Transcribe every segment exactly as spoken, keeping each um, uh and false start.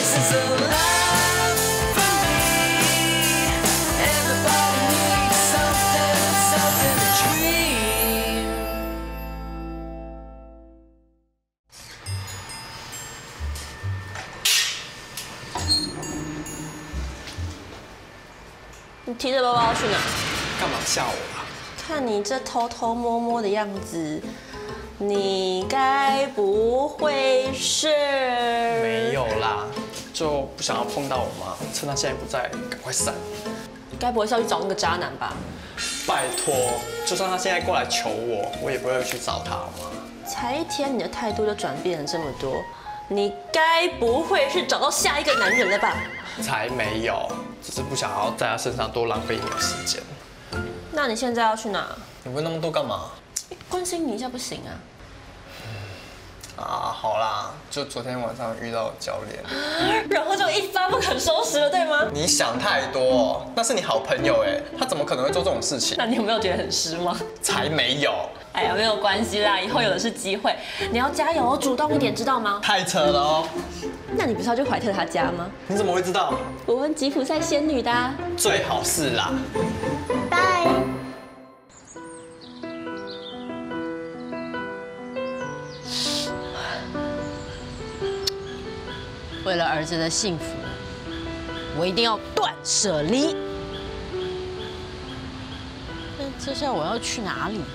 你提着包包去哪？ 干嘛吓我啊？ 看你这偷偷摸摸的样子，你该不会是…… 没有啦，就不想要碰到我妈，趁她现在不在，赶快闪。 该不会是要去找那个渣男吧？ 拜托，就算他现在过来求我，我也不会去找他嘛。 才一天，你的态度就转变了这么多，你该不会是找到下一个男人了吧？ 才没有，只是不想要在他身上多浪费一点时间。 那你现在要去哪？ 你问那么多干嘛？ 关心你一下不行啊？ 啊，好啦，就昨天晚上遇到教练， 然后就一发不可收拾了，对吗？ 你想太多，那是你好朋友哎，他怎么可能会做这种事情？ 那你有没有觉得很失望？ 才没有。 哎呀，没有关系啦，以后有的是机会，你要加油，主动一点，知道吗？ 太扯了哦。 那你不是要去怀特他家吗？ 你怎么会知道？ 我问吉普赛仙女的啊。 最好是啦。 拜。 为了儿子的幸福，我一定要断舍离。但这下我要去哪里？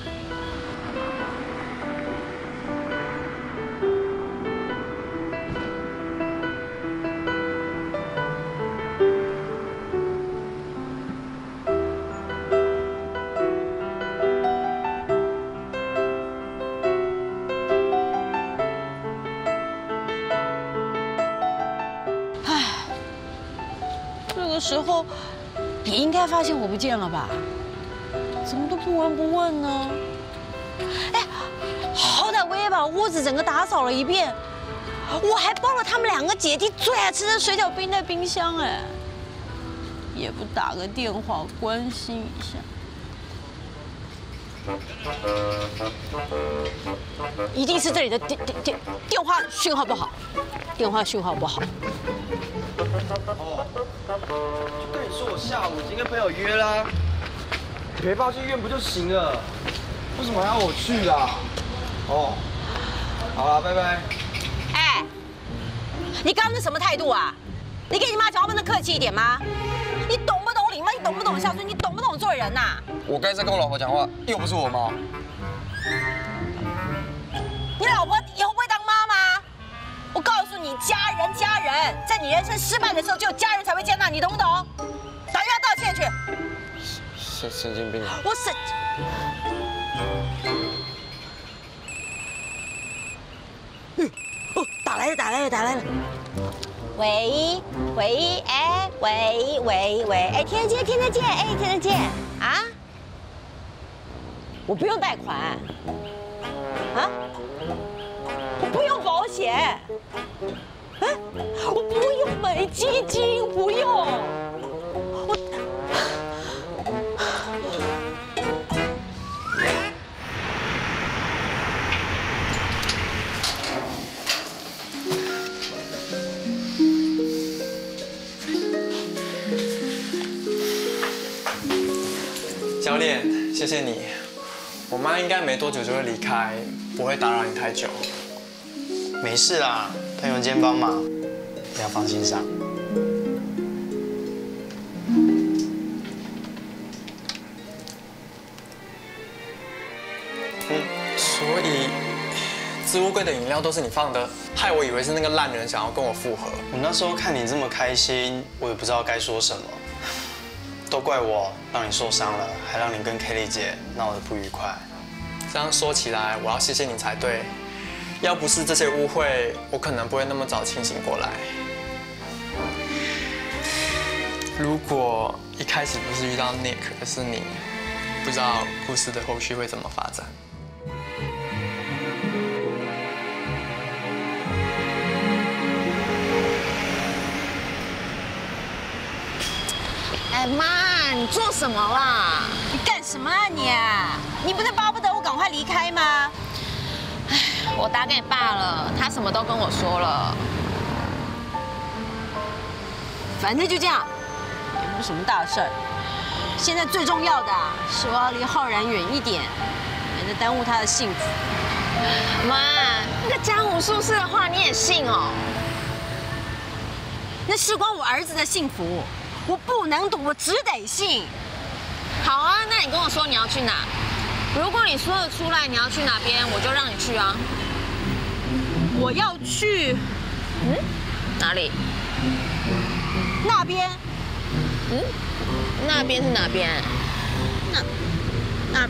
这时候，你应该发现我不见了吧？怎么都不闻不问呢？哎，好歹我也把屋子整个打扫了一遍，我还包了他们两个姐弟最爱吃的水饺冰在冰箱，哎，也不打个电话关心一下。一定是这里的电电电电话讯号不好，电话讯号不好。 哦，就跟你说，我下午已经跟朋友约啦，陪爸去医院不就行了？为什么还要我去啦？哦，好啦，拜拜。 哎，你刚刚是什么态度啊？你跟你妈讲话不能客气一点吗？你懂不懂礼貌？你懂不懂孝顺？你懂不懂做人呐、啊？ 我刚才在跟我老婆讲话，又不是我妈。 你老婆以后不会当妈吗？我告诉你，家人家人，在你人生失败的时候，只有家人才会接纳你，懂不懂？打电话道歉去。 神神经病！ 我神。嗯，哦，打来了，打来了，打来了。喂喂，哎，喂喂喂，哎，听得见，听得见，哎，听得见啊？我不用贷款。啊？我不用保险，啊，我不用买基金，不用。我， 教练，谢谢你。我妈应该没多久就会离开，不会打扰你太久。 没事啦，朋友间帮忙，你要放心上。 嗯，所以置物柜的饮料都是你放的，害我以为是那个烂人想要跟我复合。 我那时候看你这么开心，我也不知道该说什么，都怪我让你受伤了，还让你跟 Kelly 姐闹得不愉快。 这样说起来，我要谢谢你才对。要不是这些误会，我可能不会那么早清醒过来。如果一开始不是遇到 Nick， 而是你，不知道故事的后续会怎么发展。 哎妈，你做什么啦？你干什么啊你啊？你不是巴不得我赶快离开吗？ 我打给你爸了，他什么都跟我说了。 反正就这样，也不是什么大事儿。现在最重要的啊，是我要离浩然远一点，免得耽误他的幸福。 妈，那个江湖术士的话你也信哦？ 那事关我儿子的幸福，我不能赌，我只得信。 好啊，那你跟我说你要去哪？如果你说得出来你要去哪边，我就让你去啊。 我要去， 嗯，哪里？ 那边。 嗯，那边是哪边？ 那那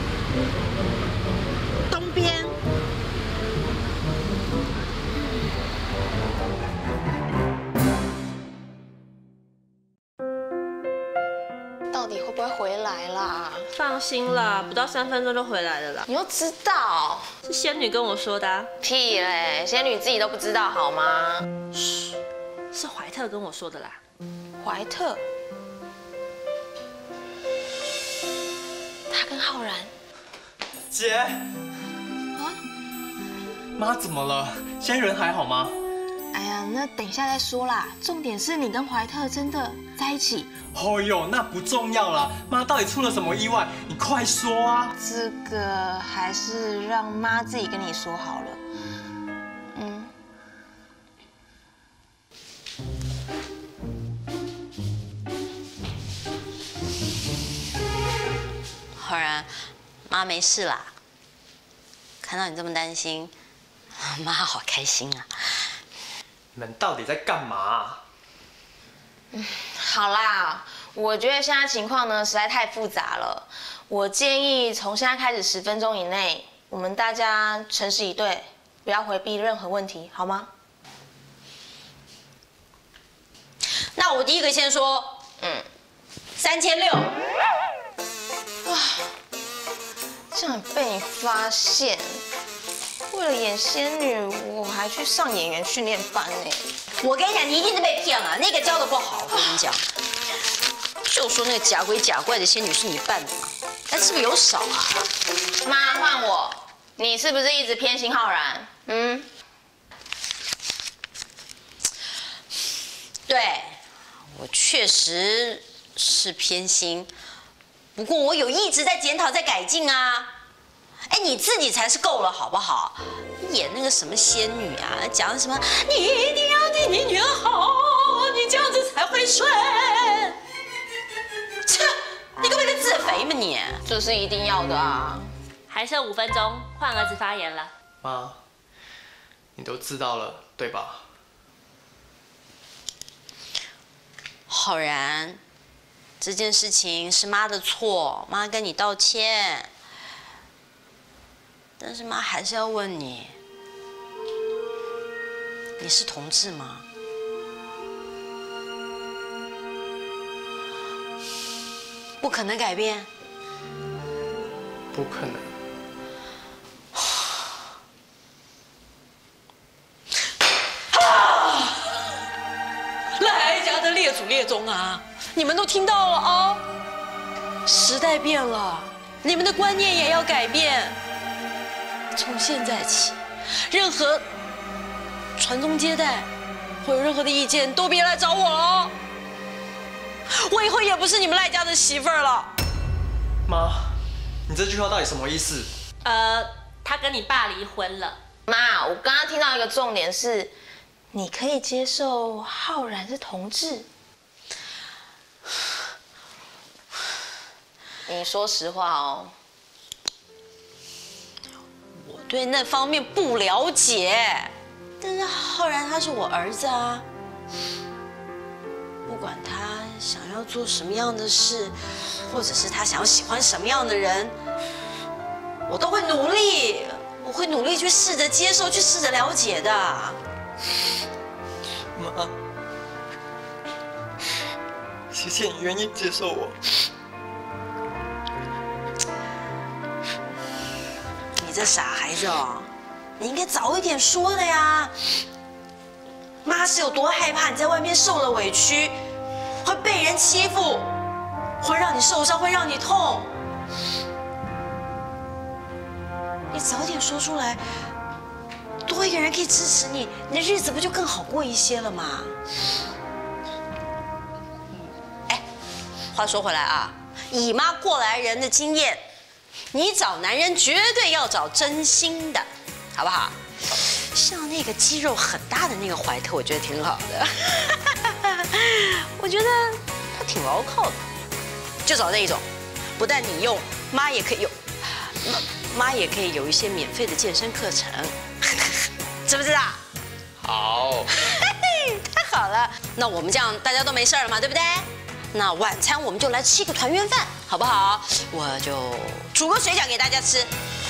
东边。 到底会不会回来啦？ 放心啦，不到三分钟就回来了啦。 你又知道？ 是仙女跟我说的、啊。 屁嘞，仙女自己都不知道好吗？ 嘘，是怀特跟我说的啦。 怀特，他跟浩然。 姐， 啊？ 妈怎么了？现在人还好吗？ 哎呀，那等一下再说啦。重点是你跟怀特真的在一起。 哦呦，那不重要啦。妈到底出了什么意外？你快说啊！ 这个还是让妈自己跟你说好了。嗯。 浩然，妈没事啦。看到你这么担心，妈好开心啊！ 你们到底在干嘛？ 嗯，好啦，我觉得现在情况呢实在太复杂了。我建议从现在开始十分钟以内，我们大家诚实以对，不要回避任何问题，好吗？ 那我第一个先说， 嗯， 三千六。 哇，这样被你发现，为了演仙女，我还去上演员训练班呢。 我跟你讲，你一定是被骗了，那个教的不好。我跟你讲，就说那个假鬼假怪的仙女是你扮的嘛，但是不是有少啊？ 妈，换我，你是不是一直偏心浩然？嗯， 对，我确实是偏心，不过我有一直在检讨，在改进啊。哎，你自己才是够了，好不好？演那个什么仙女啊，讲什么你一定要对你女儿好，你这样子才会顺。切，你根本就自肥嘛你！ 这是一定要的啊。 还剩五分钟，换儿子发言了。 妈，你都知道了，对吧？ 浩然，这件事情是妈的错，妈跟你道歉。但是妈还是要问你，你是同志吗？不可能改变。 不可能。 赖家的列祖列宗啊，你们都听到了啊！时代变了，你们的观念也要改变。从现在起，任何传宗接代或有任何的意见，都别来找我了。我以后也不是你们赖家的媳妇儿了。 妈，你这句话到底什么意思？ 呃，他跟你爸离婚了。 妈，我刚刚听到一个重点是，你可以接受浩然是同志。你说实话哦。 我对那方面不了解，但是浩然他是我儿子啊，不管他想要做什么样的事，或者是他想要喜欢什么样的人，我都会努力，我会努力去试着接受，去试着了解的。 妈，谢谢你愿意接受我。 你这傻孩子哦，你应该早一点说的呀。妈是有多害怕你在外面受了委屈，会被人欺负，会让你受伤，会让你痛。你早点说出来，多一个人可以支持你，你的日子不就更好过一些了吗？ 话说回来啊，以妈过来人的经验，你找男人绝对要找真心的，好不好？像那个肌肉很大的那个怀特，我觉得挺好的。我觉得他挺牢靠的，就找那一种，不但你用，妈也可以用，妈妈也可以有一些免费的健身课程，知不知道？ 好。 太好了，那我们这样大家都没事了嘛，对不对？那晚餐我们就来吃个团圆饭，好不好？我就煮个水饺给大家吃，